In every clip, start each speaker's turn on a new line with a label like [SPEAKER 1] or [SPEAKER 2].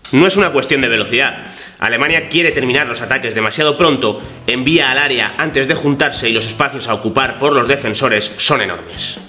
[SPEAKER 1] No es una cuestión de velocidad. Alemania quiere terminar los ataques demasiado pronto, envía al área antes de juntarse y los espacios a ocupar por los defensores son enormes.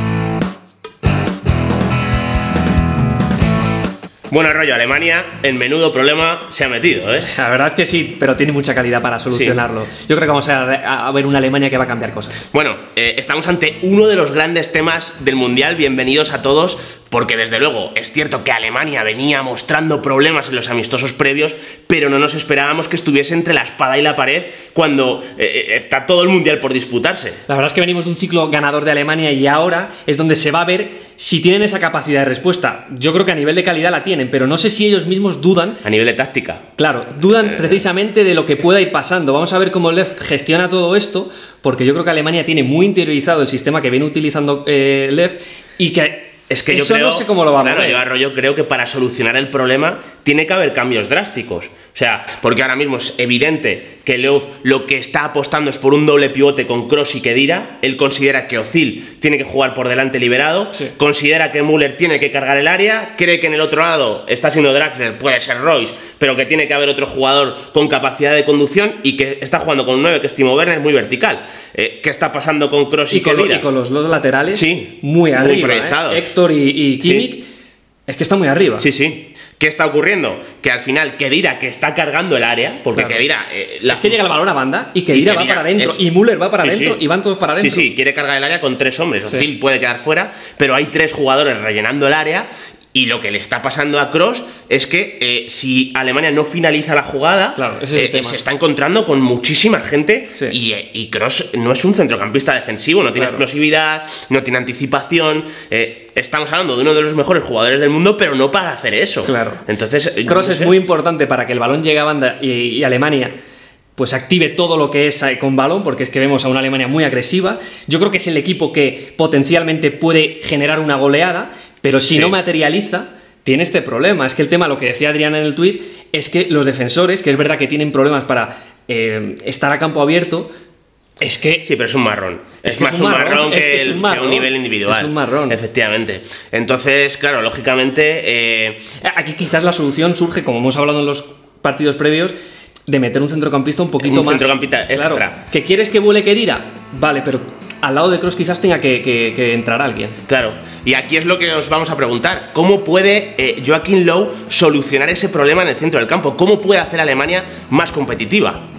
[SPEAKER 1] Bueno, rollo, Alemania en menudo problema se ha metido, ¿eh?
[SPEAKER 2] La verdad es que sí, pero tiene mucha calidad para solucionarlo. Sí. Yo creo que vamos a ver una Alemania que va a cambiar cosas.
[SPEAKER 1] Bueno, estamos ante uno de los grandes temas del Mundial. Bienvenidos a todos, porque desde luego es cierto que Alemania venía mostrando problemas en los amistosos previos, pero no nos esperábamos que estuviese entre la espada y la pared cuando está todo el Mundial por disputarse.
[SPEAKER 2] La verdad es que venimos de un ciclo ganador de Alemania y ahora es donde se va a ver si tienen esa capacidad de respuesta. Yo creo que a nivel de calidad la tienen, pero no sé si ellos mismos dudan.
[SPEAKER 1] A nivel de táctica.
[SPEAKER 2] Claro, dudan precisamente de lo que pueda ir pasando. Vamos a ver cómo Löw gestiona todo esto, porque yo creo que Alemania tiene muy interiorizado el sistema que viene utilizando Löw y que
[SPEAKER 1] es que
[SPEAKER 2] eso
[SPEAKER 1] yo creo,
[SPEAKER 2] no sé cómo lo va a mover.
[SPEAKER 1] Claro, yo creo que para solucionar el problema tiene que haber cambios drásticos. O sea, porque ahora mismo es evidente que Löw lo que está apostando es por un doble pivote con Kroos y Khedira. Él considera que Özil tiene que jugar por delante liberado, sí. Considera que Müller tiene que cargar el área, cree que en el otro lado está siendo Draxler, puede ser Royce, pero que tiene que haber otro jugador con capacidad de conducción y que está jugando con un 9 que es Timo Werner muy vertical. ¿Qué está pasando con Kroos y Khedira?
[SPEAKER 2] Y con los dos laterales,
[SPEAKER 1] sí,
[SPEAKER 2] muy arriba, muy
[SPEAKER 1] proyectados.
[SPEAKER 2] Héctor y Kimmich, sí. Es que está muy arriba.
[SPEAKER 1] Sí, sí. ¿Qué está ocurriendo? Que al final Khedira, que está cargando el área, porque claro. Khedira...
[SPEAKER 2] es que llega el balón a banda y Khedira va para adentro, y Müller va para adentro, y van todos para adentro.
[SPEAKER 1] Sí, quiere cargar el área con 3 hombres. Özil puede quedar fuera, pero hay 3 jugadores rellenando el área. Y lo que le está pasando a Kroos es que si Alemania no finaliza la jugada, claro, ese es el se está encontrando con muchísima gente, sí. Y Kroos no es un centrocampista defensivo, no tiene explosividad, no tiene anticipación. Estamos hablando de uno de los mejores jugadores del mundo, pero no para hacer eso.
[SPEAKER 2] Claro.
[SPEAKER 1] Entonces,
[SPEAKER 2] Kroos es muy importante para que el balón llegue a banda y Alemania pues active todo lo que es con balón, porque es que vemos a una Alemania muy agresiva. Yo creo que es el equipo que potencialmente puede generar una goleada, pero si no materializa, tiene este problema. Es que el tema, lo que decía Adrián en el tuit, es que los defensores, que es verdad que tienen problemas para estar a campo abierto, es que...
[SPEAKER 1] Sí, pero es un marrón. Es más un marrón que un nivel individual.
[SPEAKER 2] Es un marrón.
[SPEAKER 1] Efectivamente. Entonces, claro, lógicamente...
[SPEAKER 2] Aquí quizás la solución surge, como hemos hablado en los partidos previos, de meter un centrocampista un poquito más...
[SPEAKER 1] Un centrocampista extra.
[SPEAKER 2] Claro, ¿que quieres que vuele Khedira? Vale, pero al lado de Kroos quizás tenga que entrar alguien.
[SPEAKER 1] Claro, y aquí es lo que os vamos a preguntar. ¿Cómo puede Joachim Löw solucionar ese problema en el centro del campo? ¿Cómo puede hacer a Alemania más competitiva?